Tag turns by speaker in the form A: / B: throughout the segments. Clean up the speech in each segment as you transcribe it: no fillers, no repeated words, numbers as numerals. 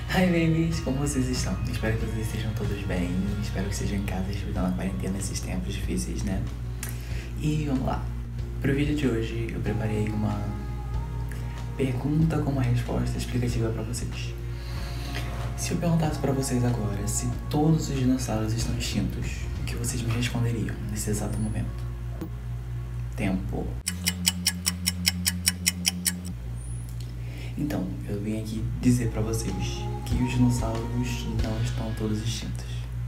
A: Hi babies, como vocês estão? Espero que vocês estejam todos bem. Espero que estejam em casa respeitando a quarentena nesses tempos difíceis, né? E vamos lá. Para o vídeo de hoje eu preparei uma pergunta com uma resposta explicativa para vocês. Se eu perguntasse para vocês agora se todos os dinossauros estão extintos, o que vocês me responderiam nesse exato momento? Tempo. Então, eu vim aqui dizer pra vocês que os dinossauros não estão todos extintos.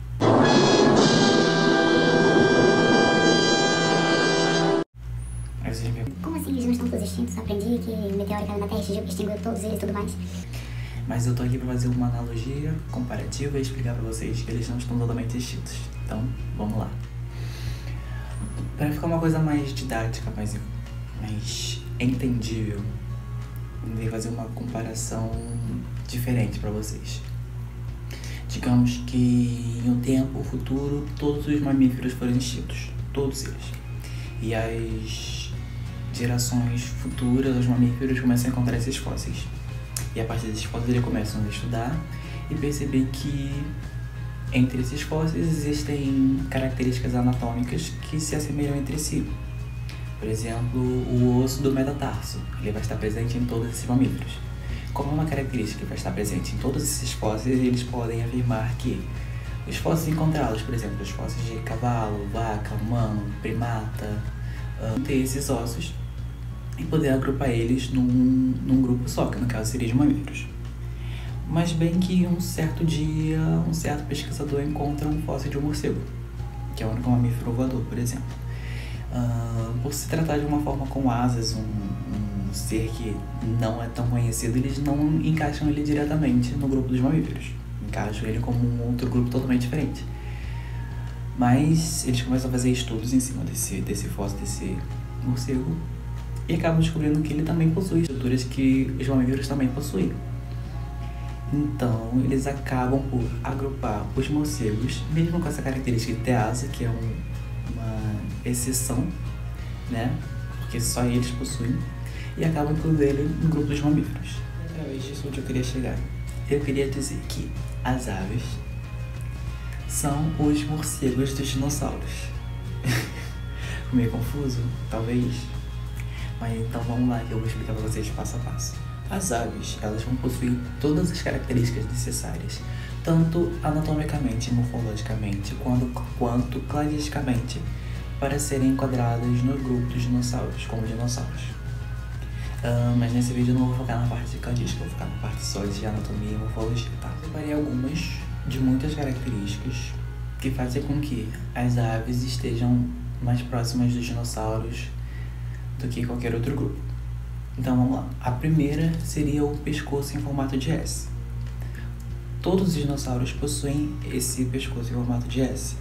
A: Aí vocês me perguntam,
B: como assim eles não estão todos extintos? Aprendi que o meteoro caiu na Terra e extinguiu todos eles e tudo mais.
A: mas eu tô aqui pra fazer uma analogia comparativa e explicar pra vocês que eles não estão totalmente extintos. Então, vamos lá. Pra ficar uma coisa mais didática, mais entendível, vou fazer uma comparação diferente para vocês. Digamos que em um tempo futuro todos os mamíferos foram extintos, todos eles. E as gerações futuras dos mamíferos começam a encontrar esses fósseis. E a partir desses fósseis eles começam a estudar e perceber que entre esses fósseis existem características anatômicas que se assemelham entre si. Por exemplo, o osso do metatarso, ele vai estar presente em todos esses mamíferos. Como é uma característica que vai estar presente em todos esses fósseis, eles podem afirmar que os fósseis encontrados, por exemplo, os fósseis de cavalo, vaca, humano, primata, ter esses ossos e poder agrupar eles num grupo só, que no caso seria de mamíferos. Mas bem que um certo dia, um certo pesquisador encontra um fóssil de um morcego, que é o único mamífero voador, por exemplo. Por se tratar de uma forma com asas, um ser que não é tão conhecido, eles não encaixam ele diretamente no grupo dos mamíferos. Encaixam ele como um outro grupo totalmente diferente. Mas eles começam a fazer estudos em cima desse fóssil, desse morcego, e acabam descobrindo que ele também possui estruturas que os mamíferos também possuem. Então, eles acabam por agrupar os morcegos, mesmo com essa característica de ter asa, que é uma exceção, né? Porque só eles possuem, e acabam incluindo ele no grupo dos mamíferos. Através disso, onde eu queria chegar? Eu queria dizer que as aves são os morcegos dos dinossauros. Meio confuso? Talvez. Mas então vamos lá que eu vou explicar para vocês passo a passo. As aves, elas vão possuir todas as características necessárias, tanto anatomicamente e morfologicamente, quanto cladisticamente, para serem enquadradas no grupo dos dinossauros, como dinossauros. Mas nesse vídeo eu não vou focar na parte cladística, vou focar na parte só de anatomia e morfologia, tá? Eu separei algumas de muitas características que fazem com que as aves estejam mais próximas dos dinossauros do que qualquer outro grupo. Então vamos lá. A primeira seria o pescoço em formato de S. Todos os dinossauros possuem esse pescoço em formato de S.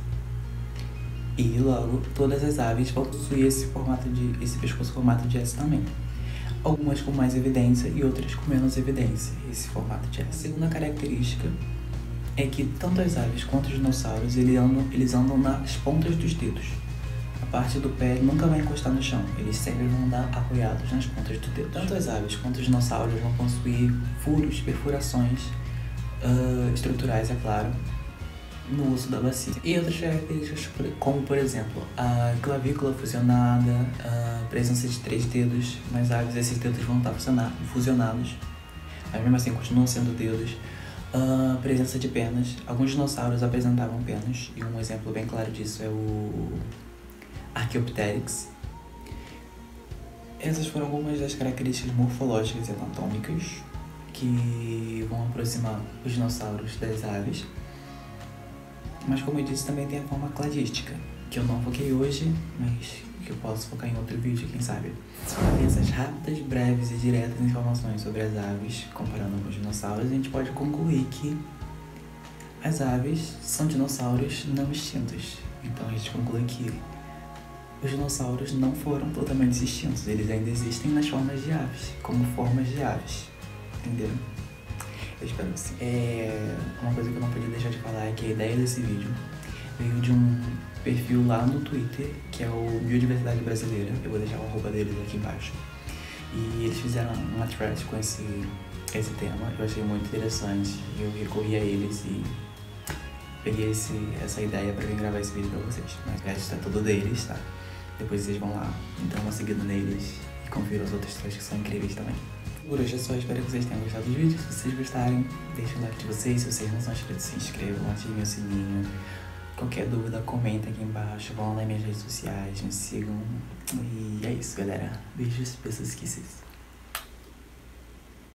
A: E logo, todas as aves vão possuir esse pescoço em formato de S também. Algumas com mais evidência e outras com menos evidência, esse formato de S. A segunda característica é que tanto as aves quanto os dinossauros eles andam nas pontas dos dedos. A parte do pé nunca vai encostar no chão, eles sempre vão andar apoiados nas pontas do dedo. Tanto as aves quanto os dinossauros vão possuir furos, perfurações estruturais, é claro, no osso da bacia. E outras características, como por exemplo, a clavícula fusionada, a presença de 3 dedos. Nas aves esses dedos vão estar fusionados, mas mesmo assim continuam sendo dedos. A presença de penas. Alguns dinossauros apresentavam penas, e um exemplo bem claro disso é o Archaeopteryx. Essas foram algumas das características morfológicas e anatômicas que vão aproximar os dinossauros das aves. Mas como eu disse, também tem a forma cladística, que eu não foquei hoje, mas que eu posso focar em outro vídeo, quem sabe. Com essas rápidas, breves e diretas informações sobre as aves, comparando com os dinossauros, a gente pode concluir que as aves são dinossauros não extintos. Então a gente conclui que os dinossauros não foram totalmente extintos, eles ainda existem nas formas de aves, como formas de aves, entenderam? Eu espero que sim. Uma coisa que eu não podia deixar de falar é que a ideia desse vídeo veio de um perfil lá no Twitter, que é o Biodiversidade Brasileira. Eu vou deixar o arroba deles aqui embaixo. E eles fizeram uma thread com esse tema. Eu achei muito interessante. Eu recorri a eles e peguei essa ideia pra vir gravar esse vídeo pra vocês. Mas o resto tá tudo deles, tá? Depois vocês vão lá, então uma seguida neles e confiram as outras três que são incríveis também. Por hoje é só, espero que vocês tenham gostado dos vídeos. Se vocês gostarem, deixem o like de vocês. Se vocês não são inscritos, se inscrevam, ativem o sininho. Qualquer dúvida, comenta aqui embaixo. Vão lá nas minhas redes sociais, me sigam. E é isso, galera. Beijos, pessoas esquecidas.